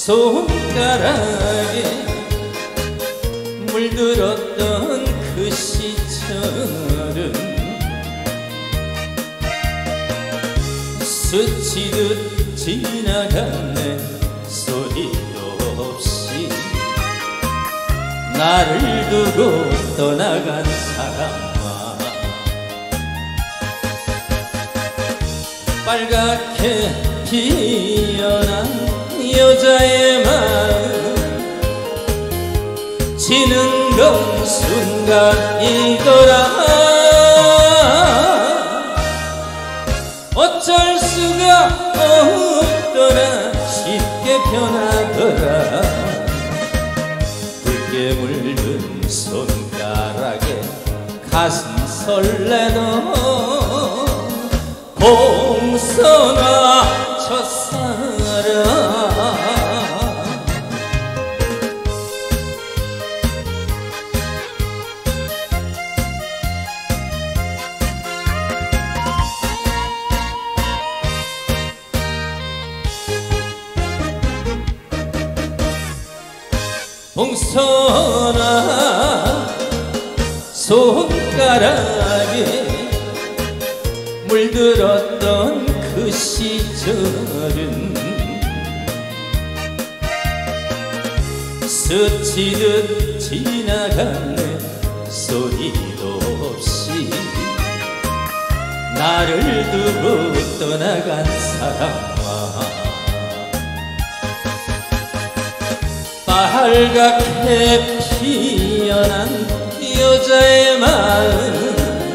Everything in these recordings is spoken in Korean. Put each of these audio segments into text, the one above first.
손가락에 물들었던 그 시절은 스치듯 지나갔네. 소리도 없이 나를 두고 떠나간 사람아, 빨갛게 피어난 여자의 마음 지는 건 순간이더라. 어쩔 수가 없더라. 쉽게 변하더라. 붉게 물든 손가락에 가슴 설레던 봉선아 첫사랑. 봉선아 손가락에 물들었던 그 시절은 스치듯 지나갔네. 소리도 없이 나를 두고 떠나간 사람아, 빨갛게 피어난 여자의 마음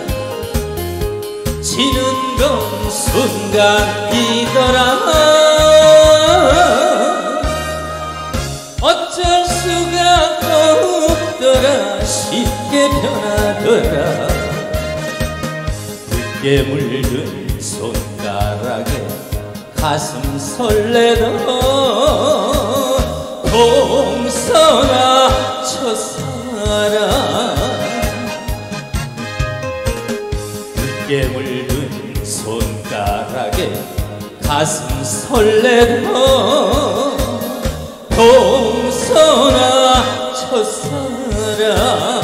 지는 건 순간이더라. 어쩔 수가 없더라. 쉽게 변하더라. 붉게 물든 손가락에 가슴 설레던 봉선아 첫사랑. 붉게 물든 손가락에 가슴 설레던 봉선아 첫사랑.